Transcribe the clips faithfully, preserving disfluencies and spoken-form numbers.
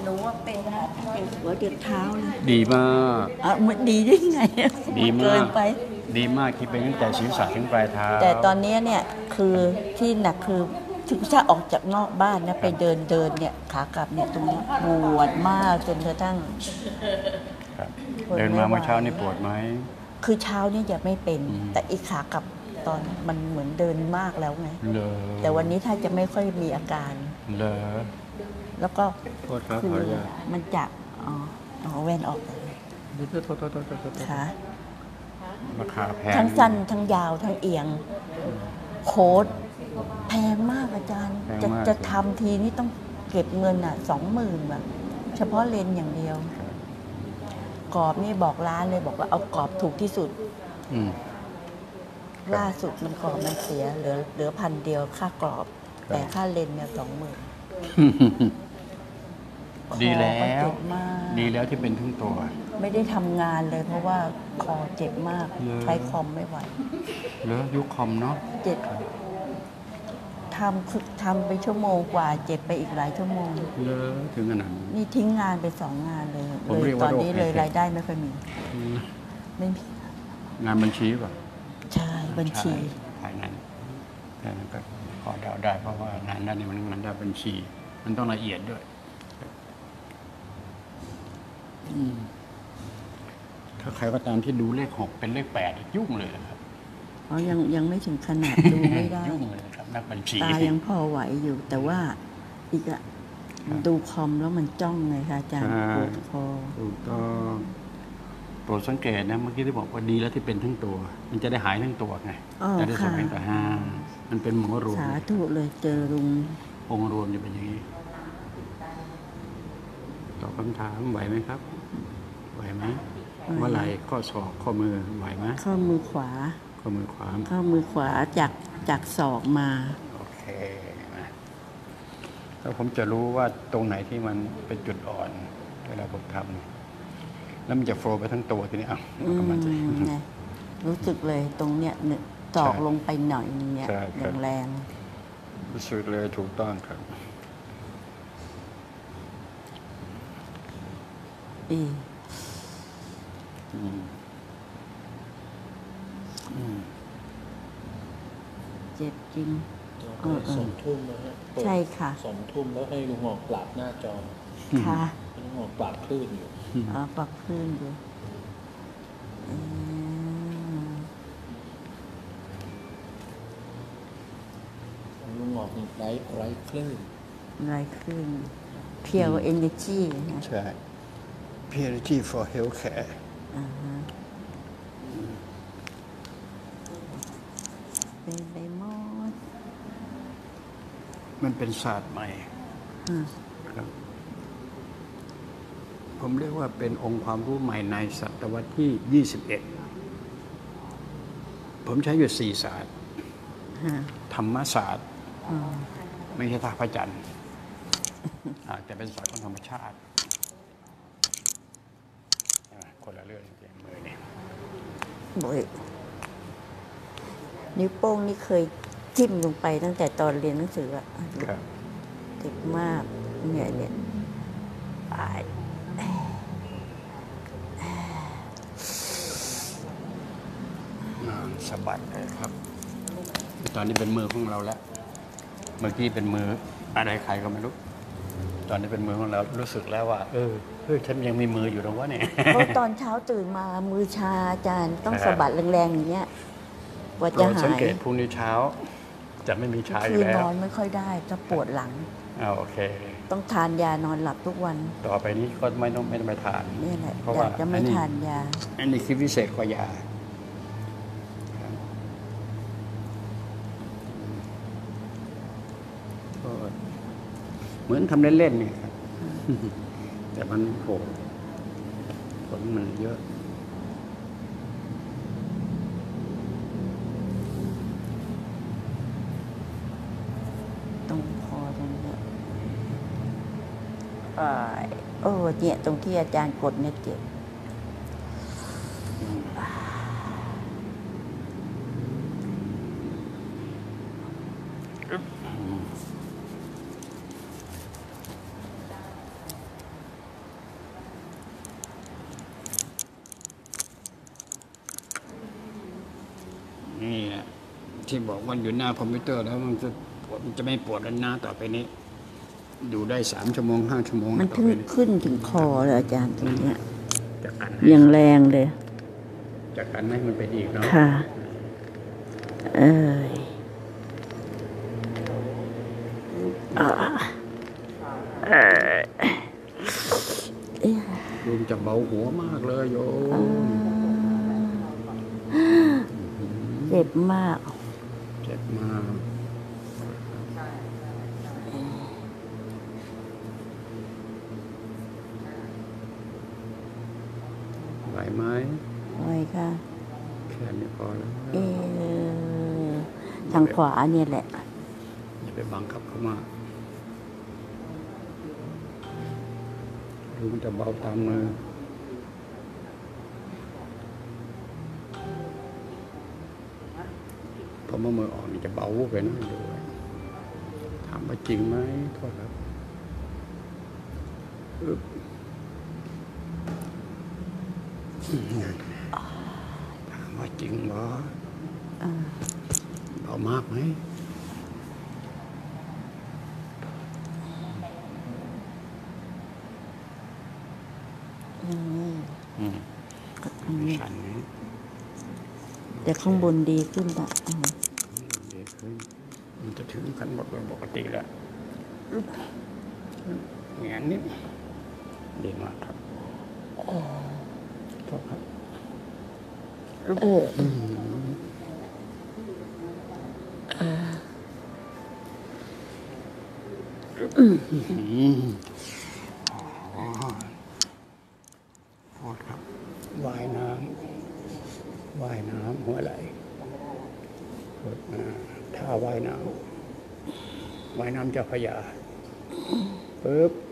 หนูว่าเป็นเจ็บหัวเจ็บเท้าเลยดีมากอ่ะมันดีได้ไงดีมากเกินไปดีมากที่เป็นตั้งแต่ศีรษะถึงปลายเท้าแต่ตอนนี้เนี่ยคือที่หนักคือถึงถ้าออกจากนอกบ้านนะไปเดินเดินเนี่ยขากลับเนี่ยตรงนี้ปวดมากจนกระทั่งเดินมาเมื่อเช้านี่ปวดไหมคือเช้านี่จะไม่เป็นแต่อีกขากลับตอนมันเหมือนเดินมากแล้วไงแต่วันนี้ถ้าจะไม่ค่อยมีอาการเลยแล้วก็โทษครับขออนุญาตมันจะอ๋อเอาแว่นออกโทษโทษโทษโทษโทษค่ะราคาแพงทั้งสั้นทั้งยาวทั้งเอียงโค้ดแพงมากอาจารย์จะจะทำทีนี้ต้องเก็บเงินอ่ะสองหมื่นแบบเฉพาะเลนอย่างเดียวกรอบนี่บอกร้านเลยบอกว่าเอากรอบถูกที่สุดล่าสุดมันกรอบมันเสียเหลือเหลือพันเดียวค่ากรอบแต่ค่าเลนเนี่ยสองหมื่นดีแล้วดีแล้วที่เป็นทั้งตัวไม่ได้ทำงานเลยเพราะว่าคอเจ็บมากใช้คอมไม่ไหวเหรอยุคคอมเนาะเจ็บทำคือทำไปชั่วโมงกว่าเจ็บไปอีกหลายชั่วโมงเหรอถึงขนาดนี่ทิ้งงานไปสองงานเลยเลยตอนนี้เลยรายได้ไม่ค่อยมีไม่มีงานบัญชีป่ะใช่บัญชีภายในแต่นั้นก็พอเดาได้เพราะว่างานด้านนี้มันงานด้านบัญชีมันต้องละเอียดด้วยถ้าใครก็ตามที่ดูเลขหกเป็นเลขแปดยุ่งเลยครับอ๋อยังยังไม่ถึงขนาดดูไม่ได้ยุ่งเลยครับนักบัญชีตายังพอไหวอยู่แต่ว่าอีกอะดูคอมแล้วมันจ้องไงคะอาจารย์ปวดคอถูกต้องโปรดสังเกตนะเมื่อกี้ที่บอกว่าดีแล้วที่เป็นทั้งตัวมันจะได้หายทั้งตัวไงจะได้สมเป็นแต่ห้ามันเป็นหมอรวมสาธุเลยเจอลุงองค์รวมจะเป็นอย่างนี้ตอบคำถามไหวไหมครับไหวไหมว่าไหล่ข้อศอกข้อมือไหวไหมข้อมือขวาข้อมือขวาข้อมือขวาจากจากศอกมาโอเคนะแล้วผมจะรู้ว่าตรงไหนที่มันเป็นจุดอ่อนเวลาผมทำแล้วมันจะโฟล์ไปทั้งตัวทีนี้อ่ะมันจะรู้สึกเลยตรงเนี้ยศอกลงไปหน่อยเนี้ยแรงรู้สึกเลยถูกต้องครับอีเจ็บจริงสองทุ่มนะฮะใช่ค่ะสองทุ่มแล้วให้ลุงหอกปรับหน้าจอค่ะลุงหอกปรับคลื่นอยู่อ๋อปรับคลื่นอยู่ลุงหอกไร้ไร้คลื่นไร้คลื่นเพียวเอเนจีใช่ Purity for Healthcare เป็นไปหมดมันเป็นศาสตร์ใหม่ครับผมเรียกว่าเป็นองค์ความรู้ใหม่ในศตวรรษที่ยี่สิบเอ็ดผมใช้อยู่สี่ศาสตร์ธรรมศาสตร์ไม่ใช่ท่าพระจันทร์แต่เป็นศาสตร์ของธรรมชาติคนละเรื่องจริงมือนี่บ่อยนิ้วโป้งนี่เคยจิ้มลงไปตั้งแต่ตอนเรียนหนังสืออะเจ็บมากเนี่ยเนี่ยตายสะบัดเลยครับตอนนี้เป็นมือของเราแล้วเมื่อกี้เป็นมืออะไรใครก็ไม่รู้ตอนนี้เป็นมือของเรารู้สึกแล้วว่าเออเฮ้ยฉันยังมีมืออยู่ตรงวะเนี่ยเพราะตอนเช้าตื่นมามือชาอาจารย์ต้องสะบัดแรงๆอย่างเงี้ยว่าจะหายสังเกตพรุ่งนี้เช้าจะไม่มีชาอยู่แล้วคือนอนไม่ค่อยได้จะปวดหลังอ้าวโอเคต้องทานยานอนหลับทุกวันต่อไปนี้ก็ไม่ต้องไม่ต้องไปทานนี่แหละเพราะว่าจะไม่ทานยาอันนี้คือพิเศษกว่ายาเหมือนทำเล่นๆนี่ครับแต่มันโหดผลมันเยอะตรงคอตรงนี้เออเนี่ยตรงที่อาจารย์กดเนี่ยเจ็บที่บอกว่าอยู่หน้าคอมพิวเตอร์แล้วมันจะปวดมันจะไม่ปวดแล้วหน้าต่อไปนี้อยู่ได้สามชั่วโมงห้าชั่วโมงมันต่อขึ้นไปนี้ขึ้นถึงคอเลยอาจารย์ตรงเนี้ยจะกันอย่างแรงเลยจะกันให้มันเป็นอีกเนาะค่ะ เอ้ยอ่าเอ้ยเอ๊ะโยมจะเบาหัวมากเลยโยมเจ็บมากเจ็บมากไหวไหมไว้ค่ะแค่นี้พอแล้วเออทางขวาเนี่ยแหละอย่าไปบังคับเขามากดูมันจะเบาตามมือพอเมื่อมือออกนี่จะเบาไปหน่อยด้วยถามว่าจริงไหมโทษครับอึ๊บถามว่าจริงบ่อ่าเบามากไหมอืมอืมอันนี้ชันไหมแต่ข้างบนดีขึ้นอ่ะอืมดีขึ้นมันจะถึงขั้นหมดปกติแล้วอึ๊บแงนนิดดีมากครับโทษครับเอออืม อืมอ๋อโทษครับว่ายน้ำว่ายน้ำหัวไหลฝึกมาท่าว่ายน้ำว่ายน้ำเจ้าพระยาปึ๊บ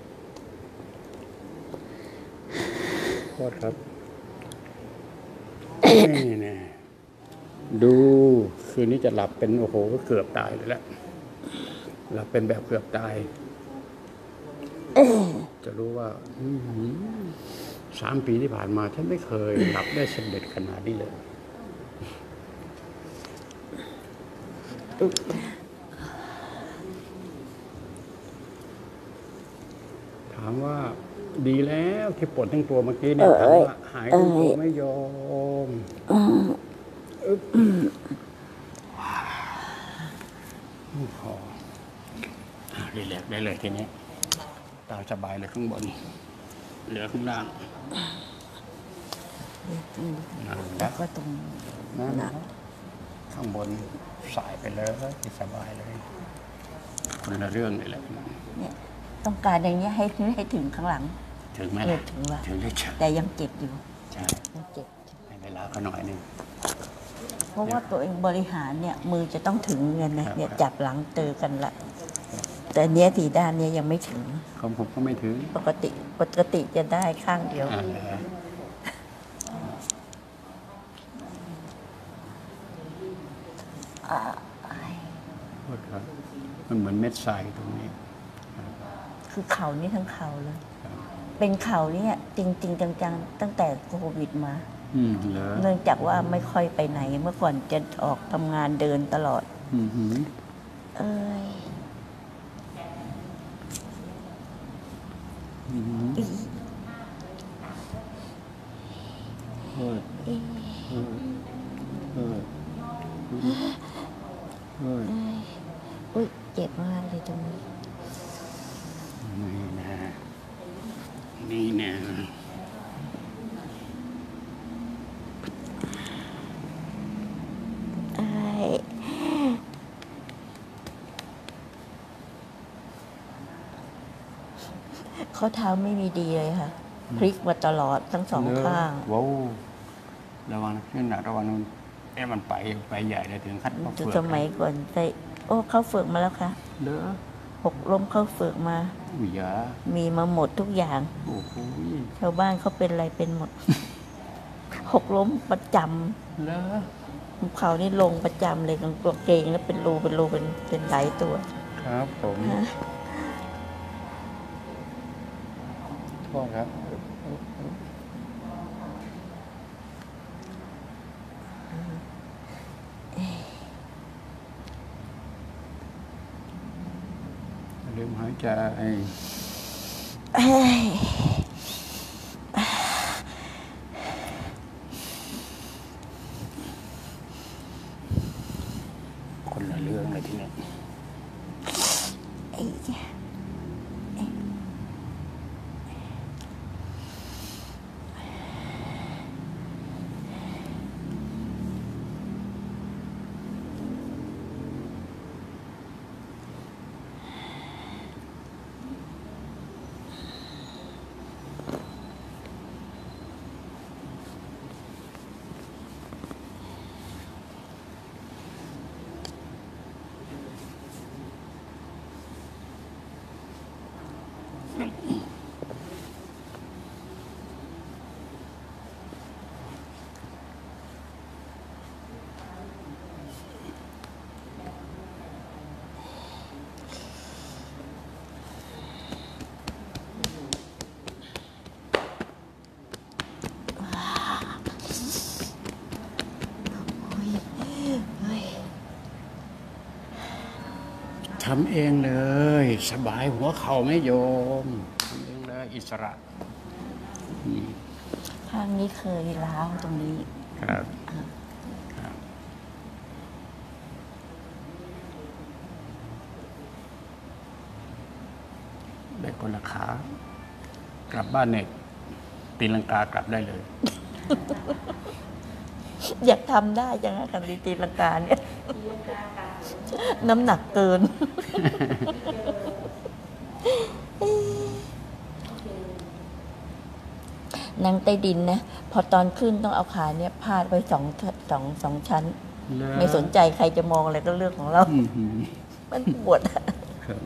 โทษครับนี่แน่ดูคืนนี้จะหลับเป็นโอ้โหเกือบตายเลยแหละหลับเป็นแบบเกือบตาย จะรู้ว่าอื้อหือสามปีที่ผ่านมาฉันไม่เคยหลับได้สำเร็จขนาดนี้เลยอึ๊บถามว่าดีแล้วที่ปวดทั้งตัวเมื่อกี้เนี่ยถามว่าหายทั้งตัวไม่ยอมอึ๊บพออ่ะรีแลกซ์ได้เลยทีนี้ตามสบายเลยข้างบน เหลือข้างล่างนั่นแหแล้ละวก็ตรงนั่นแหละข้างบนสายไปเลยสบายเลยคนละเรื่องเลยแหละเนี่ยต้องการอย่างเงี้ยให้ให้ถึงข้างหลังถึงไหมเออล่ะถึงว่ะถึงได้เฉยแต่ยังเจ็บอยู่ใช่ยังเจ็บให้เวลาเขาหน่อยหนึงเพราะว่าตัวเองบริหารเนี่ย มือจะต้องถึงเงินนะครับ เนี่ยจับหลังเจอกันละ แต่เนี้ยทีด้านเนี้ยยังไม่ถึงของผมก็ไม่ถึงปกติปกติจะได้ข้างเดียวอ่าโทษครับมันเหมือนเม็ดทรายตรงนี้คือเข่านี่ทั้งเข่าเลย เป็นเข่าเนี่ยจริงจริงๆจังๆตั้งแต่โควิดมาอืมเหรอเนื่องจากว่าไม่ค่อยไปไหน เมื่อก่อนจะออกทำงานเดินตลอดอืมหืมเอ้ยอืมหืมอีเฮ้ยอีเฮ้ยเฮ้ยเฮ้ยอุ้ยเจ็บมากเลยตรงนี้นี่นะนี่นะไอ้ข้อเท้าไม่มีดีเลยค่ะ พลิกมาตลอดทั้งสองข้างว้าวระวังขึ้นหนักระวังนู่นเอ๊ะมันไปไปใหญ่เลยถึงขั้นเข้าจุดเฟือกสมัยก่อนไปโอ้ เข้าเฝือกมาแล้วค่ะเลอะหกล้มเข้าเฝือกมาอุ้ยยามีมาหมดทุกอย่างโอ้โหชาวบ้านเขาเป็นอะไรเป็นหมด หกล้มประจเลอะำเขานี่ลงประจำเลยกางเกงแล้วเป็นรูเป็นรูเป็นเป็นหลายตัวครับผมโทษครับลืมหายใจเอ้ยคนละเรื่องเลยทีนี้ไอ้ทำเองเลย สบายหัวเข่าไม่โยมทำเองเลยอิสระข้างนี้เคยร้าวตรงนี้ครับครับได้คนละขากลับบ้านเนี่ยตีลังกากลับได้เลยอยากทำได้จังนะกันดีตีลังกาเนี่ย น้ำหนักเกิน นั่งใต้ดินนะ พอตอนขึ้นต้องเอาขาเนี่ยพาดไว้สองสองสองชั้น ไม่สนใจใครจะมองอะไรก็เรื่องของเรา มันปวดอะครับ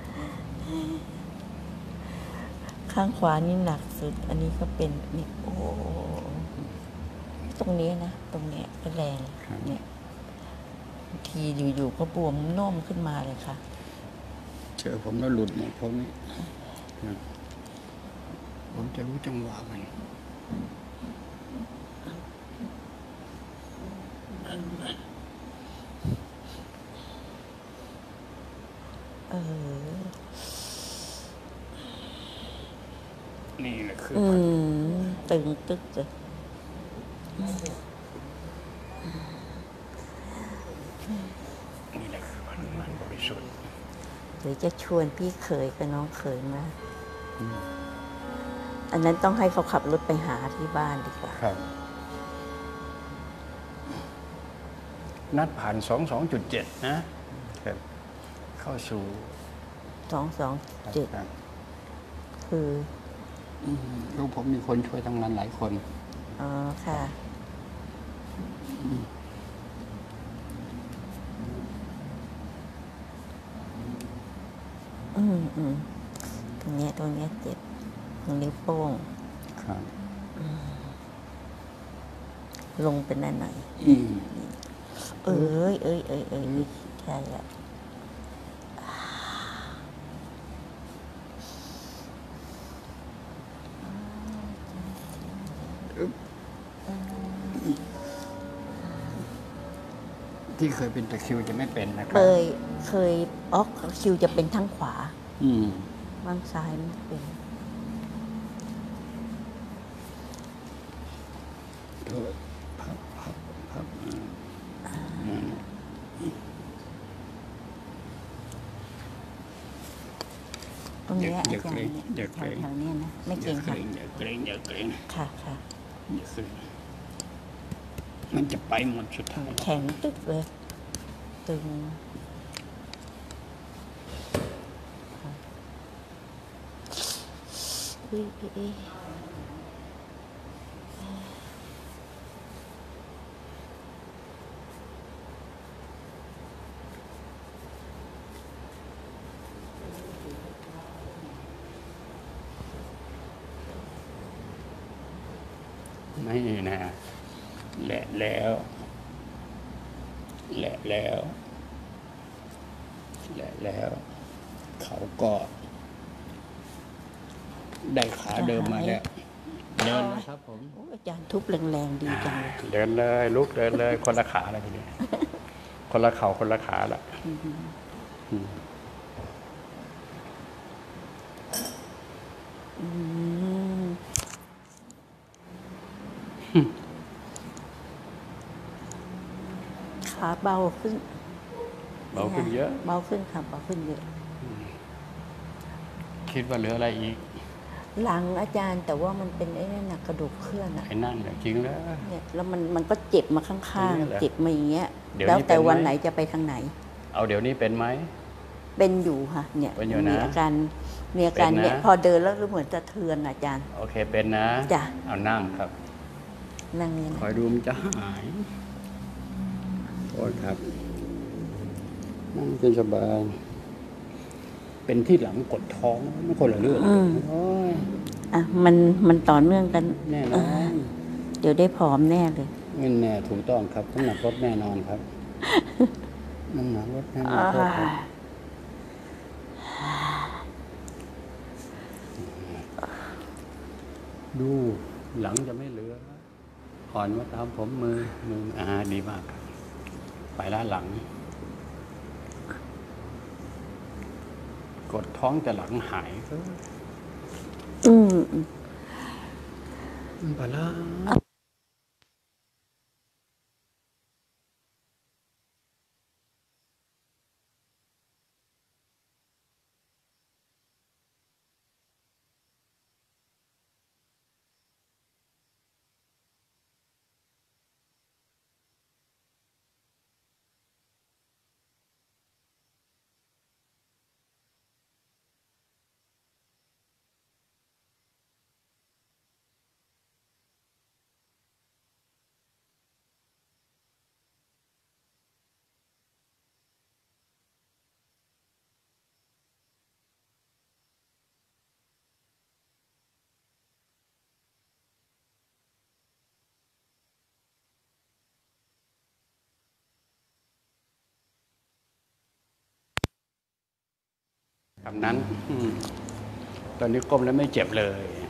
ข้างขวานี่หนักสุด อันนี้ก็เป็นนี่โอ้ตรงนี้นะ ตรงเนี้ยก็แรง เนี่ยบางทีอยู่ๆก็บวมโน่มขึ้นมาเลยค่ะเจอผมแล้วหลุดหมดพวกนี้ครับผมจะรู้จังหวะมันเออนี่แหละคืออืพลังมตึงตึกเลยนี่แหละคือพลังงานบริสุทธิ์หรือจะชวนพี่เขยกับน้องเขยมา อันนั้นต้องให้เขาขับรถไปหาที่บ้านดีกว่าครับ นัดผ่านสองสองจุดเจ็ดนะครับเข้าสู่สองสองเจ็ดครับคือลูกผมมีคนช่วยทำงานหลายคนอ๋อ ค่ะ อืมอืมตรงเนี้ยตรงเนี้ยเจ็บตรงนิ้วโป้งครับลงเป็นอันไหนอืมเอ้ยเอ้ยเอ้ยเอ้ยใช่ละที่เคยเป็นตะคริวจะไม่เป็นนะครัเคย เคยออกคิวจะเป็นทั้งขวาอืมบ้างซ้ายไม่เป็นโทษพับพับพับอืมตรงเนี้ยอย่าอาอย่าจารเกรงย์อย่าแถเกรวงแถวๆเนี้ยนะ ไม่อเก่ย่าง เกรค่ะงอย่าเกรงอย่าเกรงค่ะค่ะอย่าขึ้นมันจะไปหมดสุดท้ายแข็งตึ๊กเลย ตึงค่ะอุ้ยอุ้ยอุ้ยไม่นะและแล้วและแล้วและแล้ว เขาก็ได้ขาเดิมมาแล้วเดินเลยครับผมโอ้อาจารย์ทุบแรงๆดีจังเลยเดินเลยลุกเดินเลยคนละขาอะไรทีนี้ คนละเข่าคนละขาละอืมอืมขาเบาขึ้นเบาขึ้นเยอะเบาขึ้นค่ะเบาขึ้นเยอะคิดว่าเหลืออะไรอีกหลังอาจารย์แต่ว่ามันเป็นไอ้นั่นนะกระดูกเคลื่อนอะไอ้นั่นแหละจริงแล้วเนี่ยแล้วมันมันก็เจ็บมาข้างนี่แหละๆ เจ็บมาอย่างเงี้ยเดี๋ยวแล้วนี้แต่เป็นไหมวันไหนจะไปทางไหนเอาเดี๋ยวนี้เป็นไหมเป็นอยู่ค่ะ เนี่ยเป็นอยู่นะมีอาการมีอาการเป็นนะเนี่ยพอเดินแล้วเหมือนจะเทือนอาจารย์โอเคเป็นนะจ้ะเอานั่งครับนั่งเนี่ยคอยดูมันจะหายโทษครับ นั่งเป็นสบาย เป็นที่หลังกดท้องไม่คนละเรื่องโอ้ยอ่ะมันมันต่อเนื่องกันแน่นเอออน เดี๋ยวได้ผอมแน่เลยเงินแน่ถูกต้องครับน้ำหนักลดแน่นอนครับน้ำหนักลดแน่นอนครับ ดูหลังจะไม่เหลืออ่อนมาตามผมมือมืออ่าดีมากครับไปละหลัง กดท้องจะหลังหายก็อืมไปละคำนั้นอืมตอนนี้ก้มแล้วไม่เจ็บเลย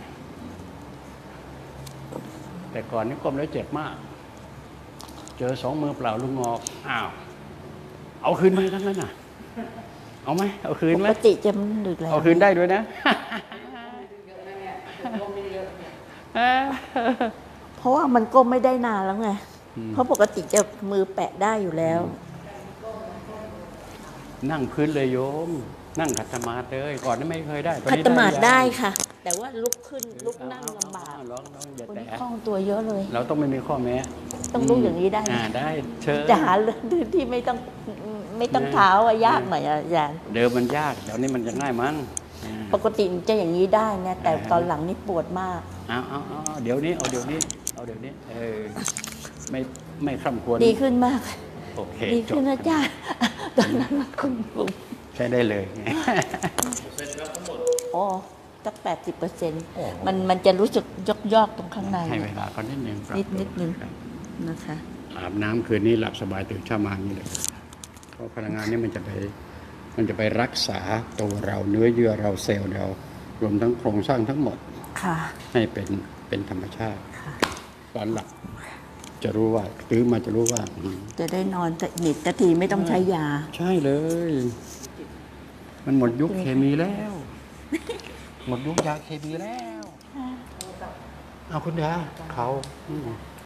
แต่ก่อนนี้ก้มแล้วเจ็บมาก เจอสองมือเปล่าลุงงอกอ้าว เอาคืนไหมทั้งนั้นน่ะ เอาไหมเอาคืนปไหมกติจะมันดึกแล้วเอาคืนได้ด้วยนะเพราะว่ามันก้มไม่ได้นานแล้วไงอืมเพราะปกติจะมือแปะได้อยู่แล้วนั่งพื้นเลยโยม นั่งขัดสมาธิเลยก่อนนี้ไม่เคยได้ตอนคัตนี้ตมาดยังได้ค่ะ แต่ว่าลุกขึ้นลุกนั่งลำบากเอลองลองอย่าวันแตะนี้คล่องตัวเยอะเลยเราต้องไม่มีข้อแม้ต้องลุกอย่างนี้ได้ไหมอ่าได้เชิญจะหาเรื่องที่ไม่ต้องไม่ต้องเท้าอะยากหน่อยอะอาจารย์เดิมมันยากเดี๋ยวนี้มันจะง่ายมั้งอ่าปกติจะอย่างนี้ได้นะแต่ตอนหลังนี่ปวดมากเอาเอาเอาเอาเดี๋ยวนี้เอาเดี๋ยวนี้เอาเดี๋ยวนี้เออไม่ไม่คร่ำควรดีขึ้นมากโอเคดีจขึ้บนนะจ๊ะตอนนั้นมันคุณบุ๋มใช้ได้เลยอ๋อสักแปดสิบเปอร์เซ็นต์มันมันจะรู้สึกยกยอกๆตรงข้างในให้เวลาเขานิดนึงปรับนิดนิดนึงครับนะคะอาบน้ำคืนนี้หลับสบายตื่นเช้ามาอย่างนี้เลย เพราะพลังงานนี้มันจะไปมันจะไปรักษาตัวเราเนื้อเยื่อเราเซลล์เรารวมทั้งโครงสร้างทั้งหมดค่ะให้เป็นเป็นธรรมชาติค่ะตอนหลับจะรู้ว่าตื้อมาจะรู้ว่าอืมจะได้นอนสนิทสักทีไม่ต้องใช้ยาใช่เลย มันหมดยุคเคมีแล้ว หมดยุคยาเคมีแล้ว เอาคุณดาเขาอืม